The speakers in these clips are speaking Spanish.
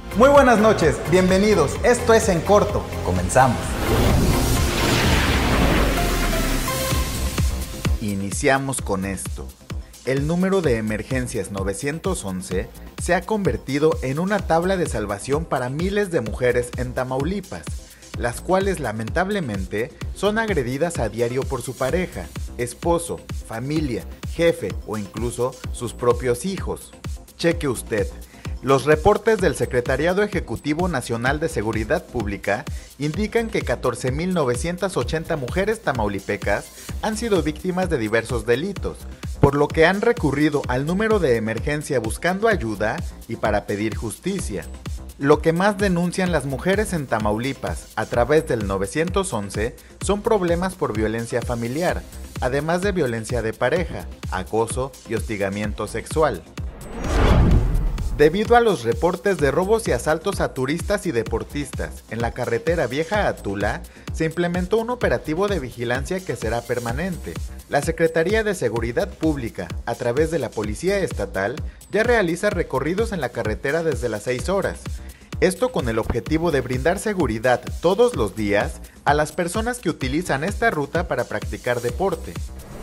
Muy buenas noches, bienvenidos. Esto es En Corto. Comenzamos. Iniciamos con esto. El número de emergencias 911 se ha convertido en una tabla de salvación para miles de mujeres en Tamaulipas, las cuales lamentablemente son agredidas a diario por su pareja, esposo, familia, jefe o incluso sus propios hijos. Cheque usted. Los reportes del Secretariado Ejecutivo Nacional de Seguridad Pública indican que 14.980 mujeres tamaulipecas han sido víctimas de diversos delitos, por lo que han recurrido al número de emergencia buscando ayuda y para pedir justicia. Lo que más denuncian las mujeres en Tamaulipas a través del 911 son problemas por violencia familiar, además de violencia de pareja, acoso y hostigamiento sexual. Debido a los reportes de robos y asaltos a turistas y deportistas en la carretera vieja a Tula, se implementó un operativo de vigilancia que será permanente. La Secretaría de Seguridad Pública, a través de la Policía Estatal, ya realiza recorridos en la carretera desde las 6 horas. Esto con el objetivo de brindar seguridad todos los días a las personas que utilizan esta ruta para practicar deporte.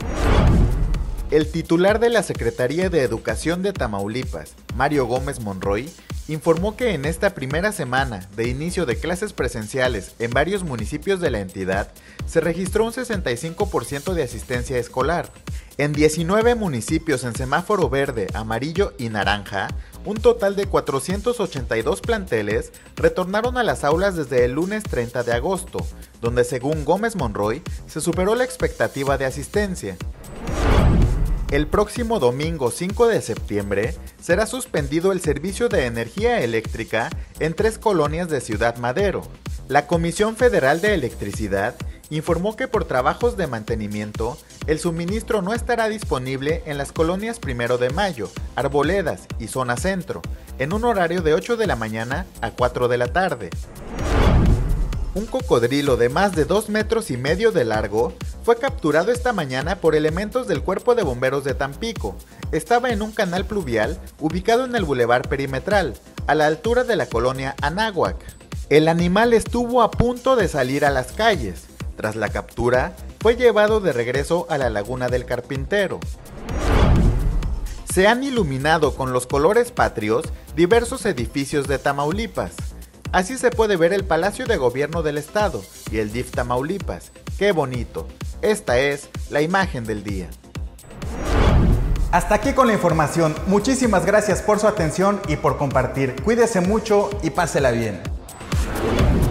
El titular de la Secretaría de Educación de Tamaulipas, Mario Gómez Monroy, informó que en esta primera semana de inicio de clases presenciales en varios municipios de la entidad, se registró un 65% de asistencia escolar. En 19 municipios en semáforo verde, amarillo y naranja, un total de 482 planteles retornaron a las aulas desde el lunes 30 de agosto, donde según Gómez Monroy, se superó la expectativa de asistencia. El próximo domingo 5 de septiembre será suspendido el servicio de energía eléctrica en 3 colonias de Ciudad Madero. La Comisión Federal de Electricidad informó que por trabajos de mantenimiento, el suministro no estará disponible en las colonias 1 de Mayo, Arboledas y Zona Centro, en un horario de 8 de la mañana a 4 de la tarde. Un cocodrilo de más de 2,5 metros de largo fue capturado esta mañana por elementos del Cuerpo de Bomberos de Tampico. Estaba en un canal pluvial ubicado en el Boulevard Perimetral, a la altura de la colonia Anáhuac. El animal estuvo a punto de salir a las calles. Tras la captura, fue llevado de regreso a la Laguna del Carpintero. Se han iluminado con los colores patrios diversos edificios de Tamaulipas. Así se puede ver el Palacio de Gobierno del Estado y el DIF Tamaulipas. ¡Qué bonito! Esta es la imagen del día. Hasta aquí con la información. Muchísimas gracias por su atención y por compartir. Cuídese mucho y pásela bien.